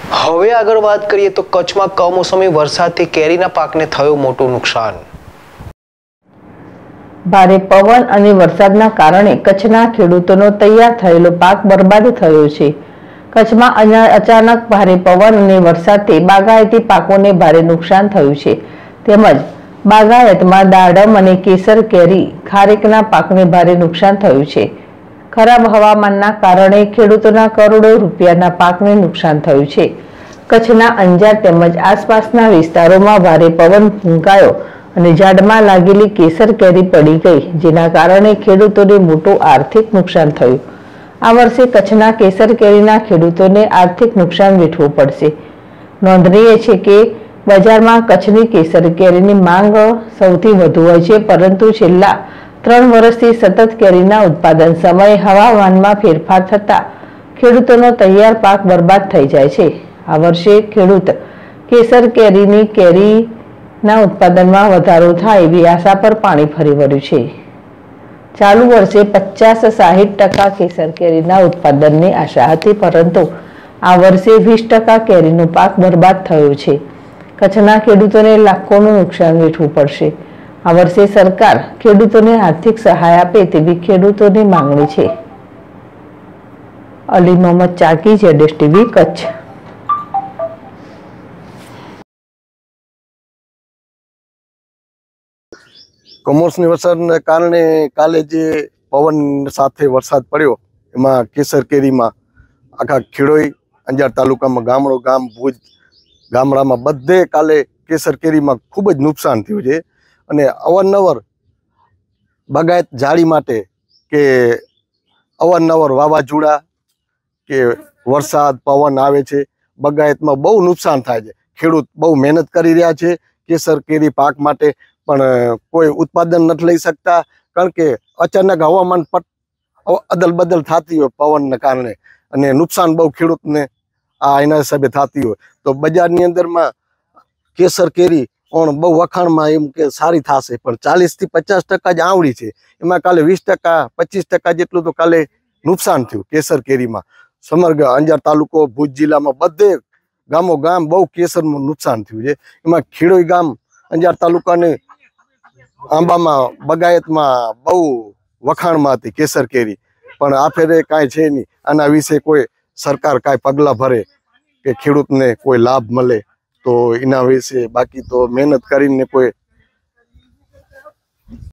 હવે આગળ વાત કરીએ તો કચ્છમાં કમોસમી વરસાદથી કેરીના પાકને થયું મોટું નુકસાન। ભારે પવન અને વરસાદના કારણે કચ્છના ખેડૂતોનો તૈયાર થયેલો પાક બરબાદ થયો છે। કચ્છમાં અચાનક ભારે પવન અને વરસાદથી બાગાયતી પાકોને ભારે નુકસાન થયું છે, તેમજ બાગાયતમાં દાડમ અને કેસર કેરી ખારેકના પાકને ભારે નુકસાન થયું છે। ખરાબ હવામાનના કારણે ખેડૂતોના કરોડો રૂપિયાના પાકને નુકસાન થયું છે। કચ્છના અંજાર તેમજ આસપાસના વિસ્તારોમાં ભારે પવન ફૂંકાયો અને ઝાડમાં લાગેલી કેસર કેરી પડી ગઈ, જેના કારણે ખેડૂતોને મોટું આર્થિક નુકસાન થયું। આ વર્ષે કચ્છના કેસર કેરીના ખેડૂતોને આર્થિક નુકસાન વેઠવું પડશે। નોંધનીય છે કે બજારમાં કચ્છની કેસર કેરીની માંગ સૌથી વધુ હોય છે, પરંતુ છેલ્લા 3 વર્ષથી સતત કેરીના ઉત્પાદન સમયે હવામાનમાં ફેરફાર થતા ખેડૂતોનો તૈયાર પાક બરબાદ થઈ જાય છે। આ વર્ષે ખેડૂત કેસર કેરીના ઉત્પાદનમાં વધારો થાય એવી આશા પર પાણી ફરી વળ્યું છે। ચાલુ વર્ષે 50-60% કેસર કેરીના ઉત્પાદનની આશા હતી, પરંતુ આ વર્ષે 20% કેરીનો પાક બરબાદ થયો છે। કચ્છના ખેડૂતોને લાખોનું નુકસાન વેઠવું પડશે। આ વર્ષે સરકાર ખેડૂતોને આર્થિક સહાય આપે તેવી ખેડૂતોની માંગણી છે। અલી મોહમ્મદ ચાકી, ZSTV, કચ્છ। કમોસમી વરસાદને કારણે કાલે જે પવન સાથે વરસાદ પડ્યો એમાં કેસર કેરીમાં આખા ખીડોઈ અંજાર તાલુકામાં ગામ ભુજ ગામડામાં બધે કાલે કેસર કેરીમાં ખૂબ જ નુકસાન થયું છે। અને અવારનવાર બાગાયત જાળી માટે કે અવારનવાર વાવાઝોડા કે વરસાદ પવન આવે છે, બાગાયતમાં બહુ નુકસાન થાય છે। ખેડૂત બહુ મહેનત કરી રહ્યા છે કેસર કેરી પાક માટે, પણ કોઈ ઉત્પાદન નથી લઈ શકતા, કારણ કે અચાનક હવામાન અદલ બદલ થતી હોય પવનને કારણે, અને નુકસાન બહુ ખેડૂતને એના હિસાબે થતી હોય। તો બજારની અંદરમાં કેસર કેરી પણ બહુ વખાણમાં એમ કે સારી થશે, પણ 40-50% જ આવડી છે, એમાં કાલે 20%-25% જેટલું તો કાલે નુકસાન થયું કેસર કેરીમાં। સમગ્ર અંજાર તાલુકો ભુજ જિલ્લામાં બધે ગામ બહુ કેસરનું નુકસાન થયું છે। એમાં ખીડોઈ ગામ અંજાર તાલુકાને આંબામાં બગાયતમાં બહુ વખાણમાં હતી કેસર કેરી, પણ આ ફેરે કાંઈ છે નહીં। આના વિશે કોઈ સરકાર કાંઈ પગલાં ભરે કે ખેડૂતને કોઈ લાભ મળે તો એના વિશે, બાકી તો મહેનત કરીને કોઈ